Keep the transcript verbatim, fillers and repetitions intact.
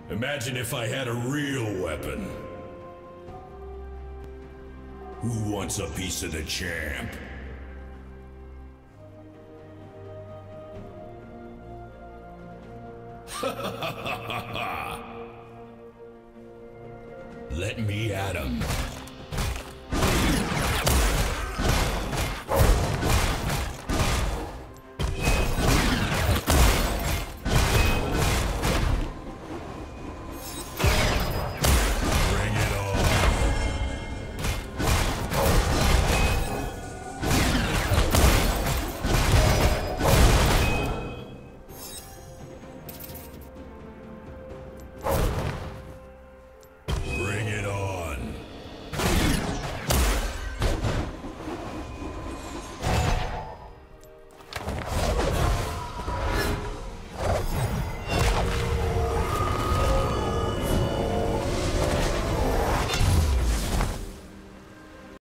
Imagine if I had a real weapon. Who wants a piece of the champ? Let me at him.